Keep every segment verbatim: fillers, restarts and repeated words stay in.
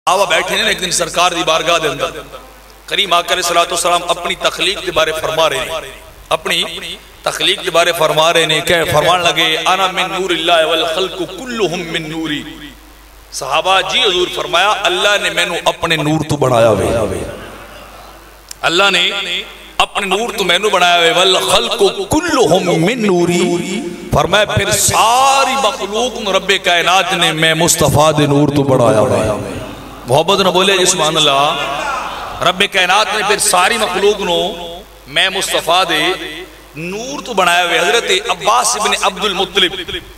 آوہ بیٹھے ہیں ایک دن سرکار دی بارگاہ دے اندر کریم آقا علیہ السلام اپنی تخلیق دے بارے فرما رہے ہیں اپنی تخلیق دے بارے فرما رہے ہیں کہ فرمان لگے انا من نور اللہ والخلق کلہم من نوری صحابہ جی حضور فرمایا اللہ نے میں نو اپنے نور تو بڑھایا ہوئے اللہ نے اپنے نور تو میں نو بڑھایا ہوئے والخلق کلہم من نوری فرمایا پھر ساری مخلوق رب کائنات نے میں مصطفیٰ دے نور تو بڑھایا ہوئے محبت نہ بولے جی سبحان اللہ رب کائنات نے پھر ساری مخلوق نو میں مصطفیٰ دے نور تو بنایا ہوئے حضرت عباس ابن عبد المطلب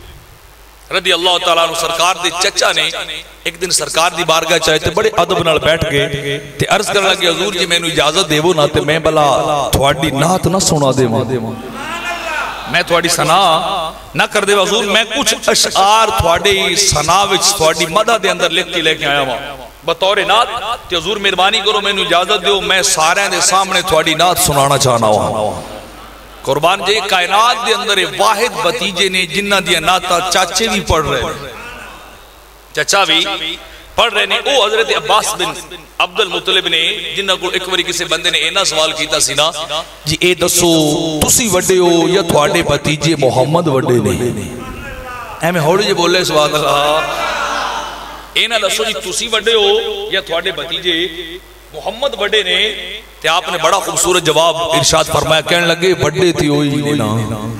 رضی اللہ تعالیٰ عنہ سرکار دے چچا نے ایک دن سرکار دی بارگاہ چاہے تھے بڑے عدب نال بیٹھ گئے تے عرض کرنا کہ حضور جی میں نو اجازت دے وہ نہ تے میں بلا تھوڑی نات نہ سنا دے ماں میں تھوڑی سنا نہ کر دے حضور میں کچھ اشعار تھوڑی سنا وچ تھوڑی مدہ دے اندر لکھ کے لے کے آیا ہوں بطور نات کہ حضور مہربانی کرو میں نو اجازت دیو میں سارے دے سامنے تھوڑی نات سنانا چاہنا ہوں قربان جے کائنات دے اندر واحد بتیجے نے جنہ دیا ناتا چاچے بھی پڑھ رہے ہیں چچا بھی پڑھ رہے ہیں او حضرت عباس بن عبد المطلب نے جنہ کو ایک باری کسی بندے نے اینا سوال کیتا سی نا جی اے دسو تسی وڈے ہو یا تھوڑے بتیجے محمد وڈے نہیں اے میں ہوڑے جے بولے سوال اللہ اینا دسو جی تسی وڈے ہو یا تھوڑے بتیجے محمد وڈے نے تے آپ نے بڑا خوبصورت جواب ارشاد فرمایا کہنے لگے وڈے تھی ہوئی نے نا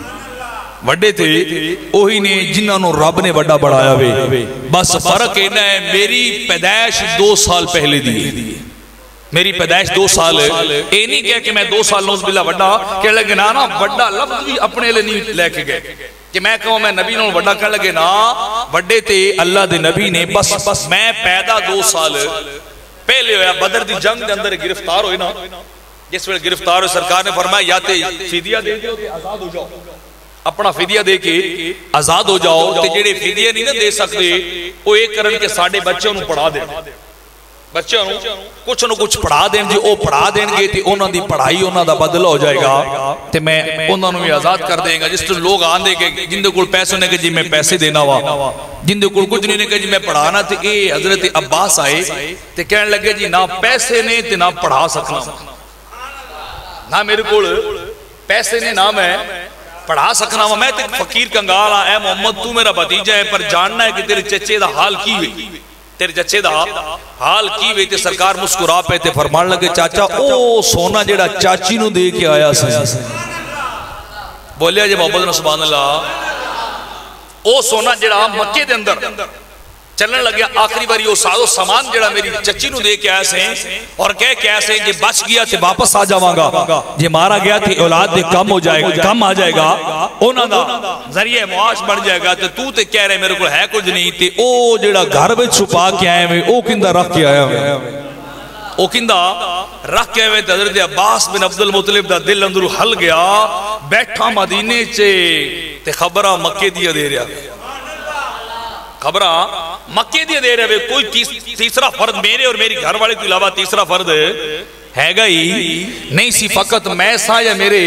وڈے تھے اوہی نے جنہاں نو رب نے وڈا بڑھایا ہوئے بس فرق اینا ہے میری پیدائش دو سال پہلے دی میری پیدائش دو سال ہے اے نہیں کہہ کہ میں دو سال نوز بلا وڈا کہنے لگے نا نا وڈا لفظ بھی اپنے لئے نہیں لے کے گئے کہ میں کہوں میں نبی نو وڈا کہنے لگے نا وڈے تھے اللہ دے نبی نے بس بس میں پیدا دو سال پہلے ہویا بدر دی جنگ دے اندر گرفتار ہوئے نا جس وقت گرفتار ہوئے سرکار نے فرمایا یا تے فدیہ دے دیو تے آزاد ہو جاؤ اپنا فدیہ دے کے آزاد ہو جاؤ تے جڑے فدیہ نہیں نہ دے سکتے وہ ایک کرن کے ساڑھے بچے انہوں پڑھا دیں بچے انہوں کچھ انہوں کچھ پڑھا دیں جی او پڑھا دیں گے تے انہوں دی پڑھائی انہوں دا بدل ہو جائے گا تے میں انہوں نے آزاد کر دیں گا جس طرح لوگ آن دے کہ جن دے کل پیسے نے کہ جی میں پیسے دینا ہوا جن دے کل کچھ نہیں نے کہ جی میں پڑھانا تے اے حضرت عباس آئے تے کہنے لگے جی نہ پیسے نے تے نہ پڑھا سکنا نہ میرے کل پیسے نے نہ میں پڑھا سکنا ہوا میں تے فقیر کنگال آ اے محمد تو میرا بھتیجا ہے پر جاننا ہے کہ تیرے چچے دا حال کی ہوئی تیرے چچے دا حال کی ہوئی تے سرکار مسکرا پہ تے فرمان لگے چاچا او سونا جڑا چاچی نو دے کے آیا سے بولیا جی محمد سبحان اللہ او سونا جڑا مکے دے اندر چلنے لگیا آخری باری وہ سادو سامان جڑا میری چچی نو دے کے آیا سے اور کہہ کے آیا سے یہ بچ گیا تے واپس آ جاواں گا یہ مارا گیا تے اولاد دے کم ہو جائے گا کم آ جائے گا اونا دا ذریعہ معاش بڑھ جائے گا تے تو تے کہہ رہے میرے کو ہے کچھ نہیں تے او جڑا گھر میں چھپا کے آئے ہوئے او کندہ رکھ کے آیا ہوئے او کندہ رکھ کے ہوئے حضرت عباس بن عبد المطلب دا دل اندرو حل گیا بیٹھا مدینے چے تے خبرہ مکے دیا دے رہا خبرہ مکے دیا دے رہے کوئی تیسرا فرد میرے اور میری گھر والے کے علاوہ تیسرا فرد ہے گا ہی نہیں سی فقط میں سا یا میرے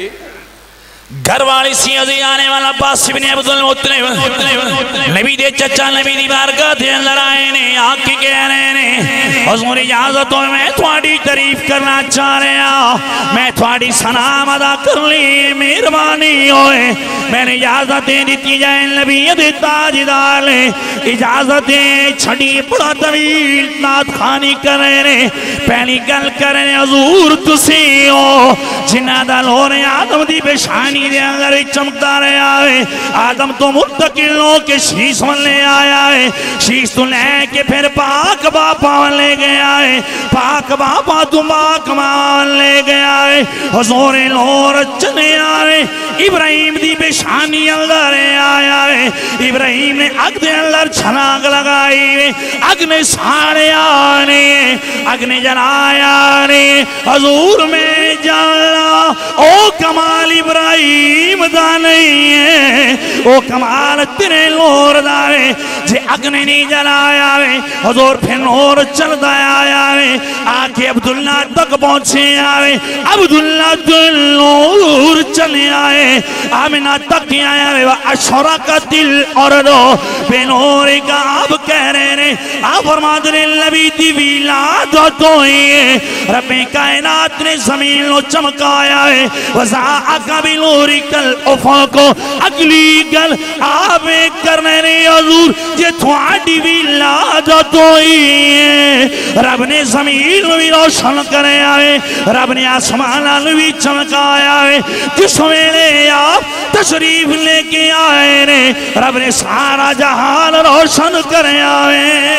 گھر والی سی عزی آنے والا عباس بن عبد المطلب نبی دے چچا نبی دی بارگاہ دے اندر آئے نے آکے کہہ رہے نے حضور اجازت ہوئے میں تھوڑی تعریف کرنا چاہ رہے ہیں میں تھوڑی سلام ادا کر لی مہربانی ہوئے میں نے اجازت دے دیتی جائے نبی دے تاجدار لے اجازت دے چھڑی بڑا طویل نات خانی کر رہے نے پہلی گل کر رہے حضور تسی ہو جنہ دا لورے آدم دی بشانی دے اگر چمکتا رہے آئے آدم تو متقل ہو کے شیش من لے آیا ہے شیش تو لے کے پھر پاک باپا من لے گیا ہے پاک باپا تو پاک من لے گیا ہے حضور لور چنے آرے ابراہیم دی بشانی اندر آیا ہے ابراہیم نے اگ دے اندر چھلاگ لگائی ہے اگ نے سارے آنے اگ نے جلایا آنے حضور میں جانا او کمال ابراہیم دا نہیں ہے او کمال تیرے لور دا ہے جے اگنے نہیں جلایا وے حضور پھر نور چل دایا آیا وے آکے عبداللہ تک پہنچے آئے عبداللہ دل نور چلے آئے آمنہ تک آیا وے وَأَشْرَقَتِ الْأَرْضُ بِنُورِ کا آپ کہہ رہے ہیں آپ فرماد نے نبی دی ولادت ہوئی ہے رب کائنات نے زمین لو چمکایا ہے وَزَاءَكَ بِنُورِكَ الْأُفَقُ اگلی گل آپ کرنے نے حضور یہ تھوڑی ولادت ہوئی ہے رب نے زمین بھی روشن کرے آئے رب نے آسمان بھی چمکایا ہے جس ویلے آپ تشریف لے کے آئے نے رب نے سارا جہان روشن کرے آئے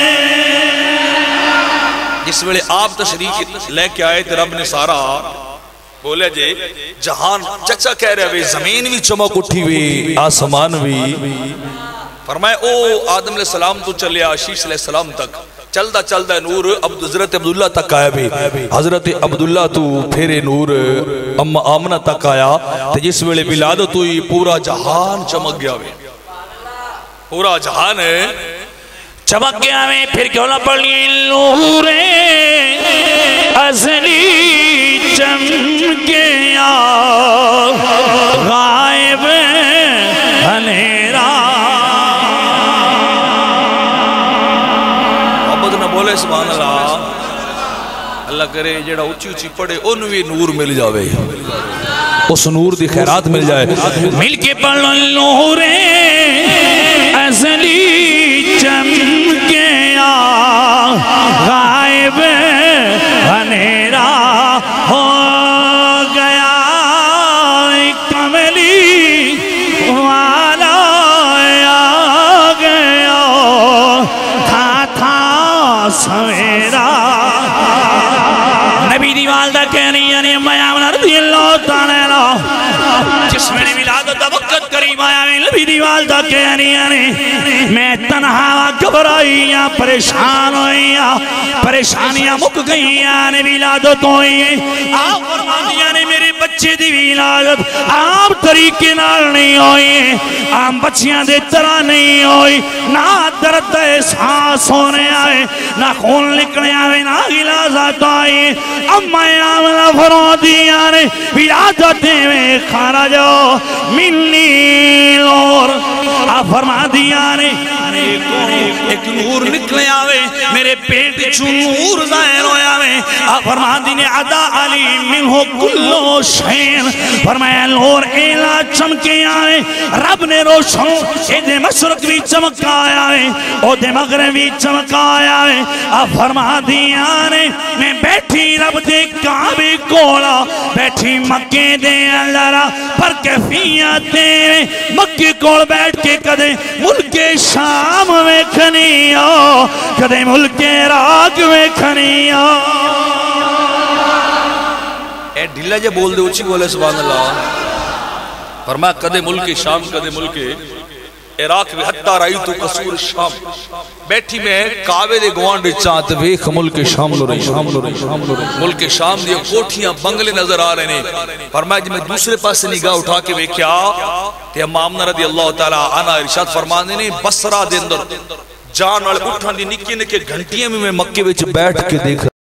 جس ویلے آپ تشریف لے کے آئے تو رب نے سارا بولے جے جہان چچا کہہ رہے ہوئے زمین بھی چمک اٹھی ہوئی آسمان بھی فرمائے او آدم علیہ السلام تو چلے آشیش علیہ السلام تک چلدہ چلدہ نور حضرت عبداللہ تک آیا بھی حضرت عبداللہ تو پھرے نور ام آمنہ تک آیا تو جس ویلے ولادت ہوئی پورا جہان چمک گیا بھی پورا جہان چمک گیا میں پھر کیوں نہ پڑھ لی نور ازلی چمکیا غائب انہیرا محمد نہ بولے سبحان اللہ اللہ کرے جڑا اچھی اچھی پڑھے انوی نور مل جاوے اس نور دی خیرات مل جائے مل کے پڑھ نور ازلی چمکیا غائب انہیرا ہو گیا کملی والا آ گیا تھا تھا سویرا نبی دی والدہ کہہ رہی ہے میں آمنہ رضی اللہ تعالیٰ جس میں نے ولادت وقت قریب آیا میں نبی دی والدہ کہہ رہی ہے میں تنہا گھبرائیاں پریشان ہوئیاں پریشانیاں مک گئیاں نے ولادت ہوئی آپ فرمانیاں نے میرے بچے دی ولادت آپ طریقے نال نہیں ہوئی آپ بچیاں دے طرح نہیں ہوئی نہ درد احساس ہونے آئے نہ خون نکلے آئے نہ غلازت آئی اما آمنہ فرمانیاں نے ولادت میں کھانا جو منی لور آپ فرما دیا نے ایک نور نکلے آوے میرے پیٹ چو نور ظاہر ہویا آوے آپ فرما دی نے عدا علی منہو کلو شین فرمایا نور ایلا چمکے آئے رب نے روشن اے دے مشرق بھی چمکا آئے او دے مغرب بھی چمکا آئے آپ فرما دیا نے میں بیٹھی رب دے کعبے کولا بیٹھی مکے دے اللہ پر کیفیت دے مکے کول بیٹھ کے کدے ملک شام میں کھنی آ کدے ملک راگ میں کھنی آ اے ڈھلا جے بول دے اچھی بولے سبحان اللہ فرمایا کدے ملک شام کدے ملک عراق بھی حتی رائی تو قصور شام بیٹھی میں کعبے دے گوانڈ چاہت ویخ ملک شام لو رہی ملک شام دے کوٹھیاں بنگلے نظر آ رہے ہیں فرمایا جی میں دوسرے پاس سے نگاہ اٹھا کے ویکھیا کہ امام آمنہ رضی اللہ تعالیٰ عنہ ارشاد فرمانے نے بصرہ دے اندر جان والے اٹھان دی نکی نکی گھنٹیاں میں میں مکے وچ بیٹھ کے دیکھ